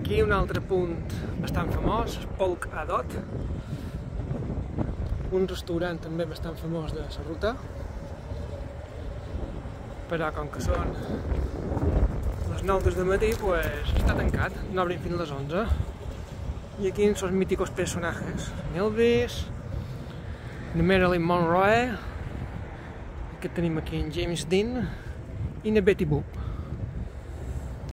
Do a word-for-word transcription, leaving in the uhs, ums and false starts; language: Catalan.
Aquí un altre punt bastant famós, Polk Adot, un restaurant també bastant famós de la ruta, però com que són les nou del matí, pues, està tancat, no obrim fins a les onze. I aquí són els míticos personatges, Elvis, Marilyn Monroe, que tenim aquí en James Dean i na Betty Boop.